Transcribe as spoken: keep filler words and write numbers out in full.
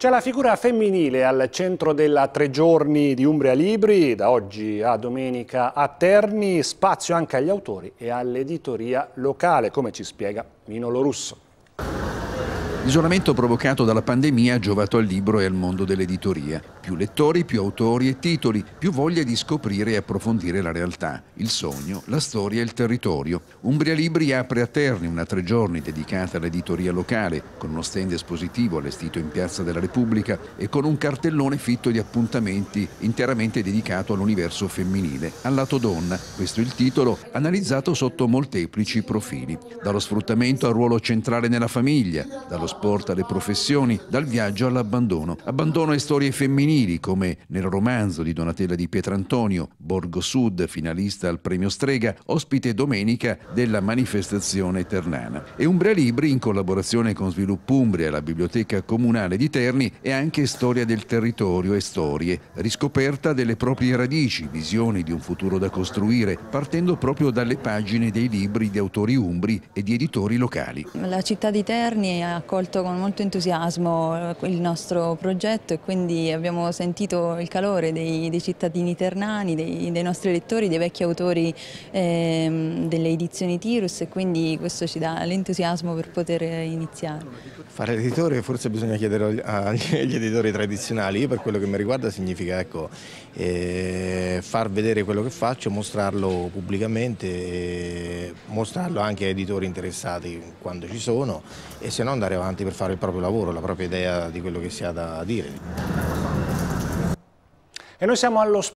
C'è la figura femminile al centro della Tre Giorni di Umbria Libri, da oggi a domenica a Terni, spazio anche agli autori e all'editoria locale, come ci spiega Nino Lorusso. L'isolamento provocato dalla pandemia ha giovato al libro e al mondo dell'editoria. Più lettori, più autori e titoli, più voglia di scoprire e approfondire la realtà, il sogno, la storia e il territorio. Umbria Libri apre a Terni una tre giorni dedicata all'editoria locale, con uno stand espositivo allestito in Piazza della Repubblica e con un cartellone fitto di appuntamenti interamente dedicato all'universo femminile. Al lato donna, questo è il titolo, analizzato sotto molteplici profili. Dallo sfruttamento al ruolo centrale nella famiglia, dallo sport alle professioni, dal viaggio all'abbandono. Abbandono e storie femminili, come nel romanzo di Donatella Di Pietrantonio, Borgo Sud, finalista al premio Strega, ospite domenica della manifestazione ternana. E Umbria Libri, in collaborazione con Sviluppo Umbria e la Biblioteca Comunale di Terni, è anche storia del territorio e storie, riscoperta delle proprie radici, visioni di un futuro da costruire, partendo proprio dalle pagine dei libri di autori umbri e di editori locali. La città di Terni ha accolto con molto entusiasmo il nostro progetto e quindi abbiamo sentito il calore dei, dei cittadini ternani, dei, dei nostri lettori, dei vecchi autori eh, delle edizioni Tirus, e quindi questo ci dà l'entusiasmo per poter iniziare. Fare l'editore forse bisogna chiedere agli editori tradizionali. Io, per quello che mi riguarda, significa ecco, eh, far vedere quello che faccio, mostrarlo pubblicamente, e mostrarlo anche a editori interessati quando ci sono, e se no andare avanti per fare il proprio lavoro, la propria idea di quello che si ha da dire. E noi siamo allo